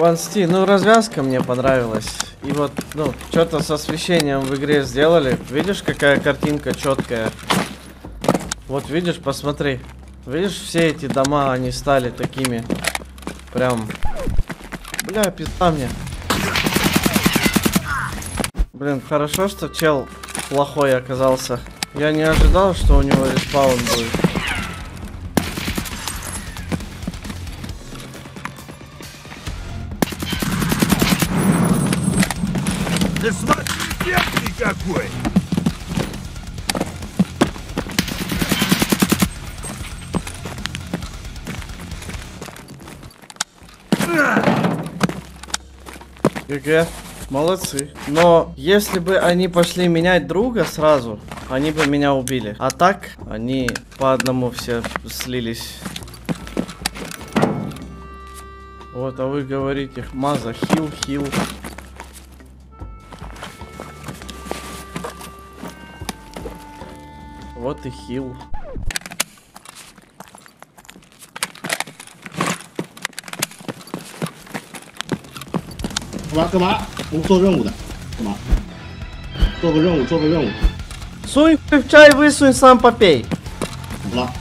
Вансти, ну развязка мне понравилась. И вот, ну, что-то с освещением в игре сделали. Видишь, какая картинка четкая? Вот видишь, посмотри. Видишь, все эти дома, они стали такими. Прям. Бля, пизда мне. Блин, хорошо, что чел плохой оказался. Я не ожидал, что у него респаун будет. Да смотри, эффектный какой! ГГ, молодцы. Но если бы они пошли менять друга сразу, они бы меня убили. А так, они по одному все слились. Вот, а вы говорите, Маза, хил, хил. Вот и хил. 干嘛？我们做任务的，干嘛？做个任务，做个任务。 Сунь в чай, высунь, сам попей. 怎么了？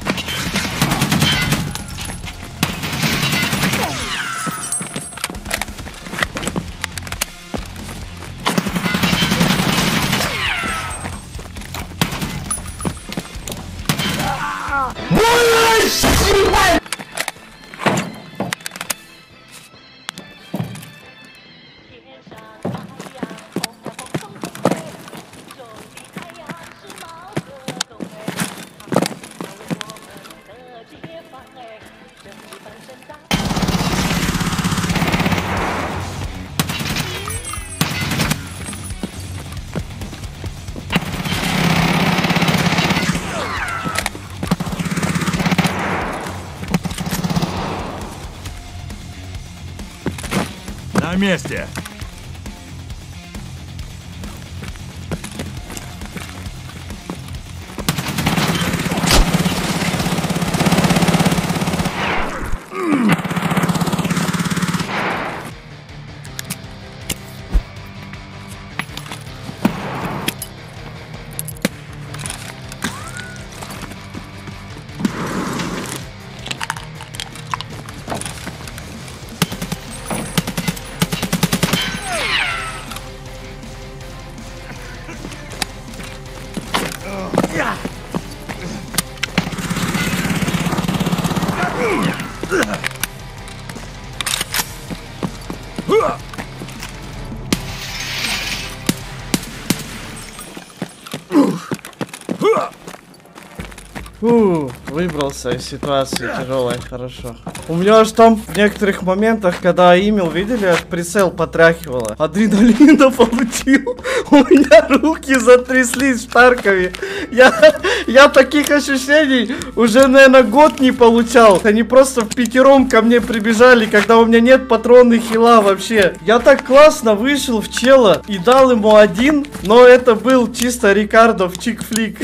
На месте! Фу, выбрался из ситуации тяжелой, хорошо. У меня аж там в некоторых моментах, когда имел, видели, аж прицел потряхивало. Адреналина получил. У меня руки затряслись в Таркове. Я таких ощущений уже, наверное, год не получал. Они просто в пятером ко мне прибежали, когда у меня нет патронных хила вообще. Я так классно вышел в чела и дал ему один, но это был чисто Рикардов чик-флик.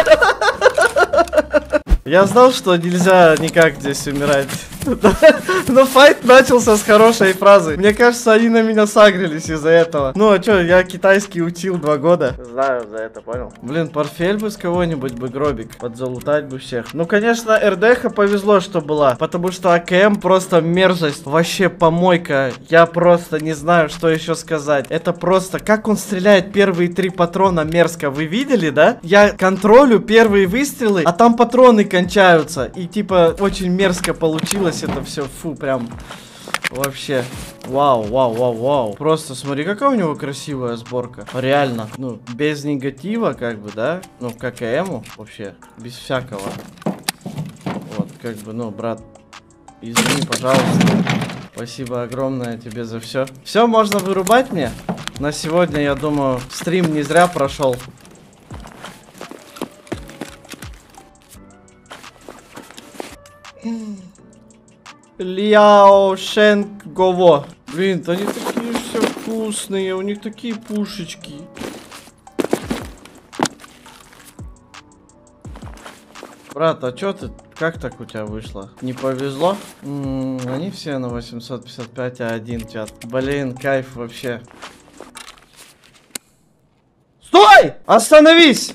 Я знал, что нельзя никак здесь умирать. Но файт начался с хорошей фразы. Мне кажется, они на меня сагрились из-за этого. Ну а чё, я китайский учил 2 года. Знаю за это, понял. Блин, портфель бы с кого-нибудь бы гробик. Подзалутать бы всех. Ну, конечно, РДХ повезло, что была. Потому что АКМ просто мерзость. Вообще помойка. Я просто не знаю, что еще сказать. Это просто, как он стреляет первые 3 патрона мерзко. Вы видели, да? Я контролю первые выстрелы, а там патроны кончаются. И типа очень мерзко получилось это все. Фу, прям вообще. Вау, вау, вау, вау. Просто смотри, какая у него красивая сборка. Реально. Ну, без негатива, как бы, да? Ну, как и Эму, вообще. Без всякого. Вот, как бы, ну, брат, извини, пожалуйста. Спасибо огромное тебе за все. Все, можно вырубать мне? На сегодня, я думаю, стрим не зря прошел. Ляо Шенк Гово. Блин, они такие все вкусные, у них такие пушечки. Брат, а чё ты как так у тебя вышло? Не повезло? Они все на 855, а один чат. Блин, кайф вообще. Стой! Остановись!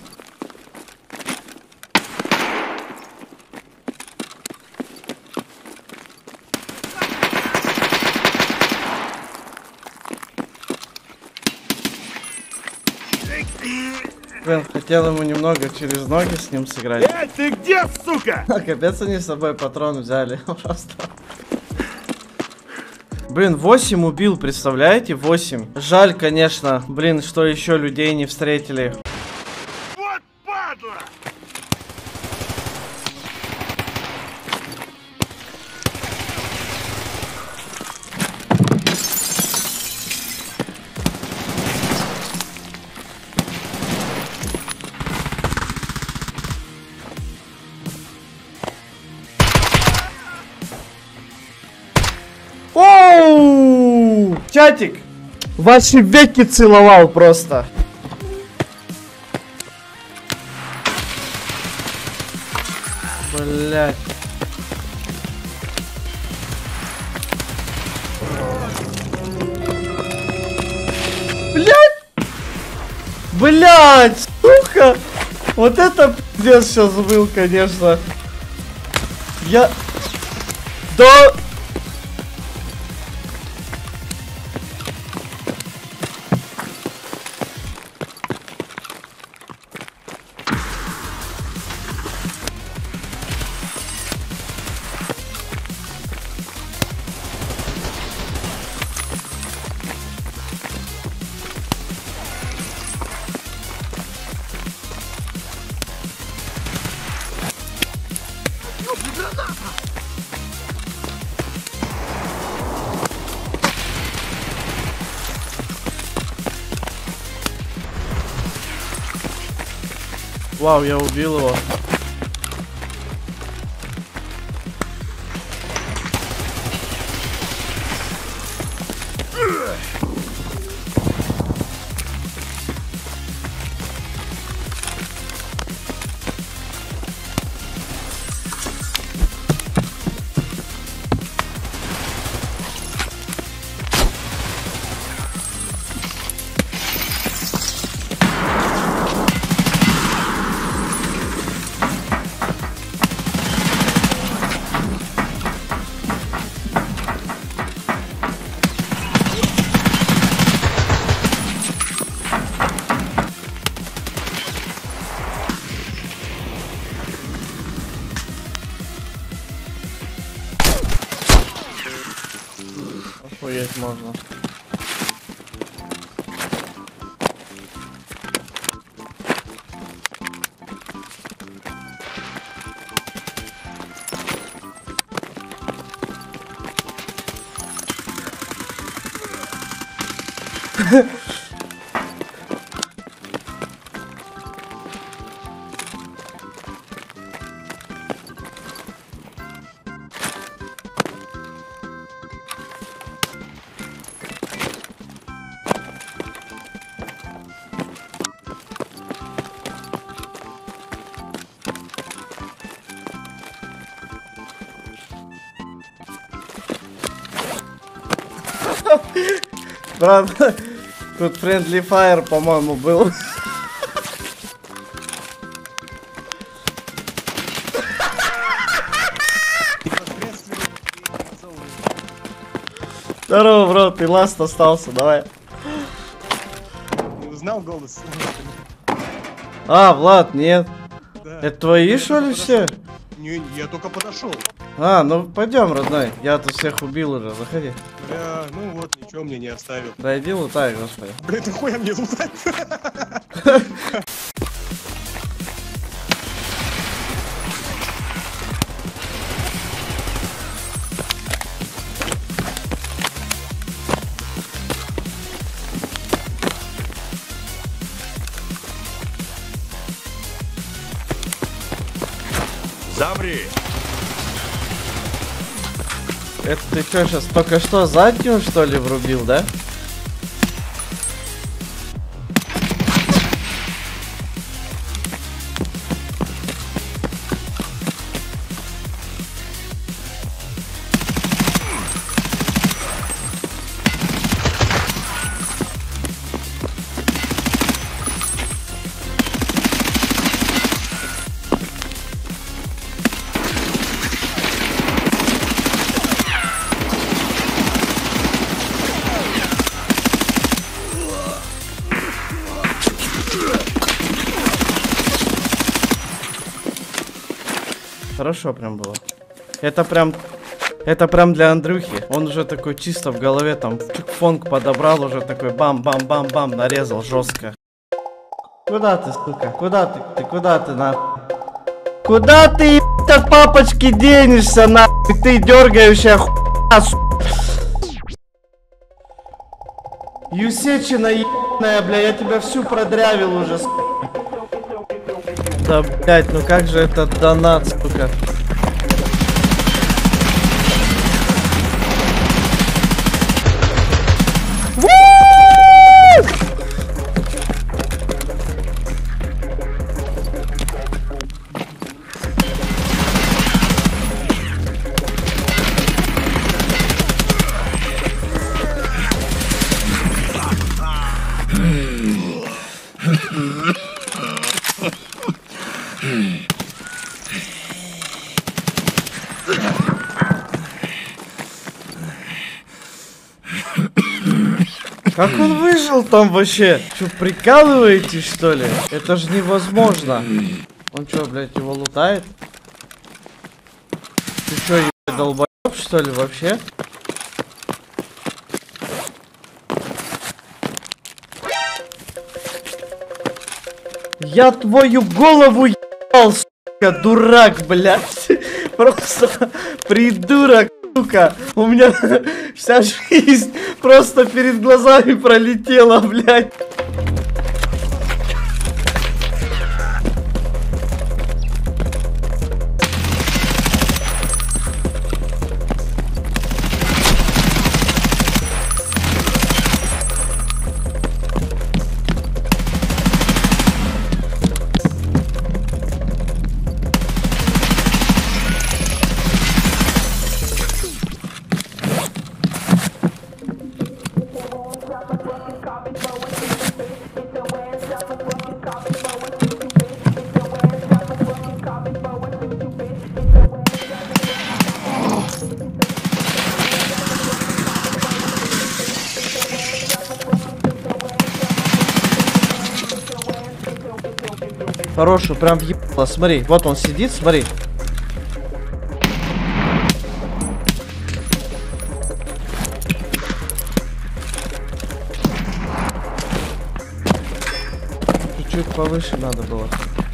Блин, хотел ему немного через ноги с ним сыграть. Ты где, сука? Капец, они с собой патрон взяли. Просто. Блин, 8 убил, представляете? 8. Жаль, конечно. Блин, что еще людей не встретили. Вот падла! Оу! Чатик! Ваши веки целовал просто. Блять. Блять! Блять! Сука! Вот это пиздец сейчас был, конечно. Я... Да... Вау, я убил его. Охуеть можно. Брат, тут Friendly Fire, по-моему, был. Здорово, бро, ты ласт остался, давай. Не узнал голос? А, Влад, нет. Да. Это твои, Я что ли, только все? подошел. Не, я только подошел. А, ну пойдем, родной. Я тут всех убил уже, заходи. Бля, ну вот, ничего мне не оставил. Да иди лутай, господи. Бля, ты хуя мне лутать? Замри! Это ты что, сейчас только что заднюю, что ли, врубил, да? хорошо прям было. Это прям для Андрюхи. Он уже такой чисто в голове там фонк подобрал, уже такой бам-бам-бам-бам нарезал жестко. Куда ты, сука? Куда ты? Куда ты, нахуй? Куда ты, от папочки денешься, нахуй? Ты дергающая хуйня, сука. Юсечина ебаная, бля, я тебя всю продрявил уже, сука. Да, блядь, ну как же это донат, сука. Как он выжил там вообще? Что, прикалываетесь, что ли? Это же невозможно. Он что, блядь, его лутает? Ты что, ебать, долбоёб, что ли, вообще? Я твою голову ебал, сука, дурак, блядь. Просто придурок, сука. У меня вся жизнь просто перед глазами пролетела, блядь. Хорошую, прям въебало, смотри, вот он сидит, смотри. Чуть-чуть повыше надо было.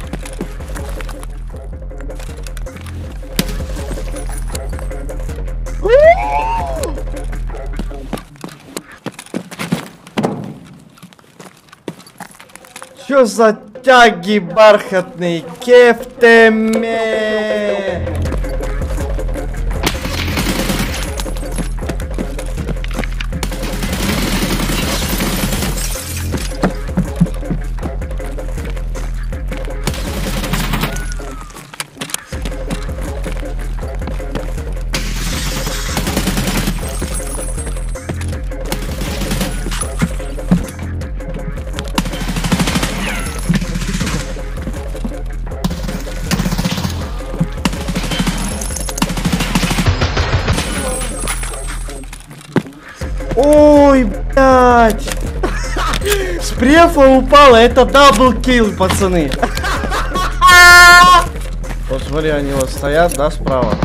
Чё за тяги бархатные, кефтеме? Ой, блядь! С префа упала, это даблкил, пацаны. Вот смотри, они вот стоят, да, справа.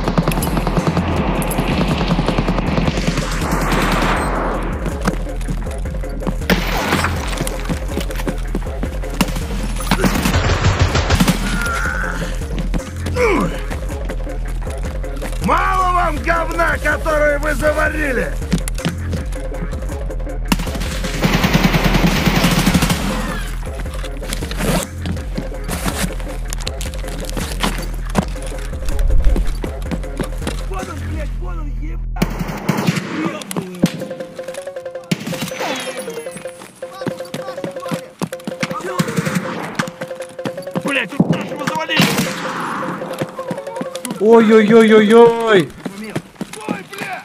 Мало вам говна, которое вы заварили! Блять, тут нашего завалили! Ой-ой-ой-ой-ой! Ой, бля!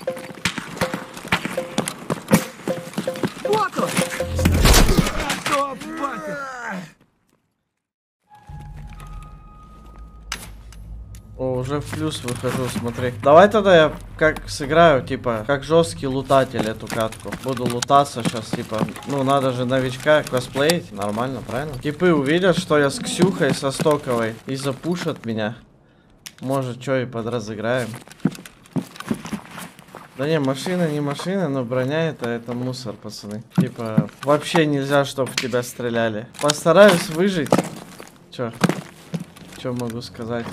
Вот он! Что, батя? О, уже в плюс выхожу, смотри. Давай тогда я как сыграю, типа, как жесткий лутатель эту катку. Буду лутаться сейчас, типа, ну надо же новичка косплеить. Нормально, правильно? Типы увидят, что я с Ксюхой, со Стоковой, и запушат меня. Может, что и подразыграем. Да не, машина не машина, но броня это мусор, пацаны. Типа, вообще нельзя, чтобы в тебя стреляли. Постараюсь выжить. Чё могу сказать?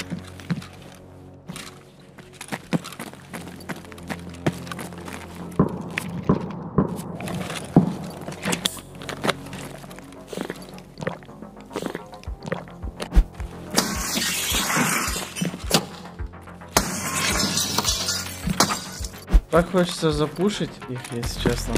Так хочется запушить их, если честно.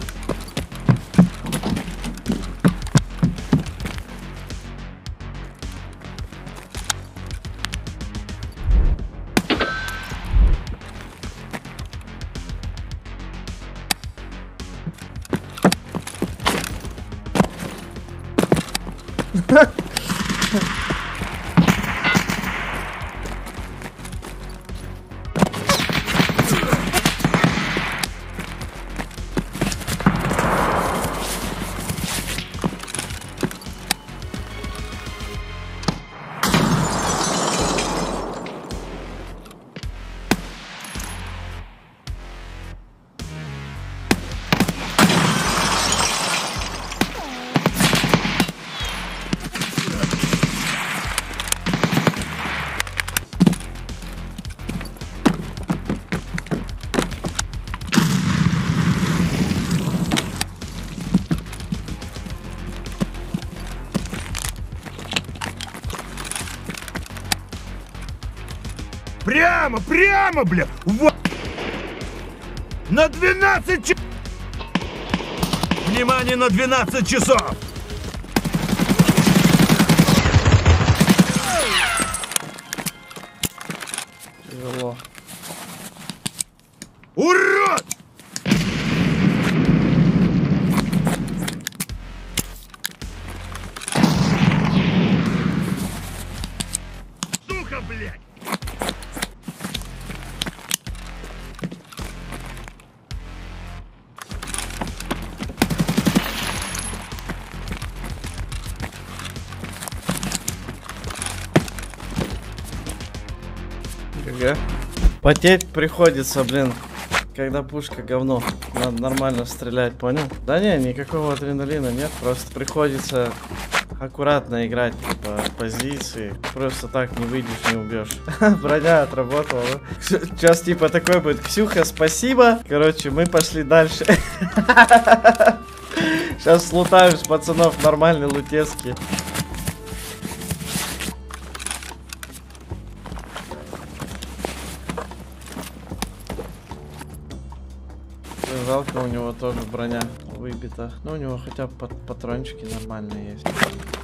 Прямо, бля! Вот! На 12 часов! Внимание, на 12 часов! Тяжело. Урод! Сука, блядь! ГГ. Потеть приходится, блин, когда пушка говно. Надо нормально стрелять, понял? Да не, никакого адреналина нет, просто приходится аккуратно играть по позиции. Просто так не выйдешь, не убьешь. Броня отработала. Сейчас типа такой будет: Ксюха, спасибо. Короче, мы пошли дальше. Сейчас слутаем с пацанов нормальные лутецкие. Жалко, у него тоже броня выбита. Но у него хотя бы патрончики нормальные есть.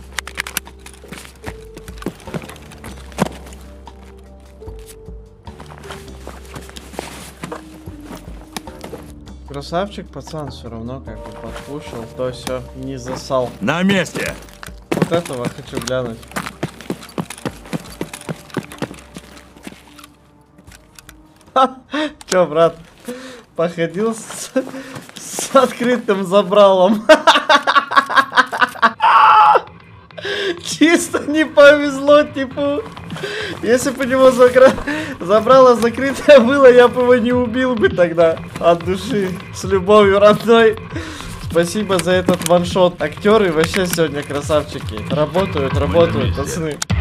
Красавчик, пацан, все равно как бы подпушил, то все, не засал. На месте! Вот этого хочу глянуть. Чё, брат, походил с открытым забралом? Чисто не повезло, типа. Если бы у него забрало закрытое было, я бы его не убил бы тогда. От души, с любовью, родной. Спасибо за этот ваншот. Актеры вообще сегодня красавчики. Работают, пацаны.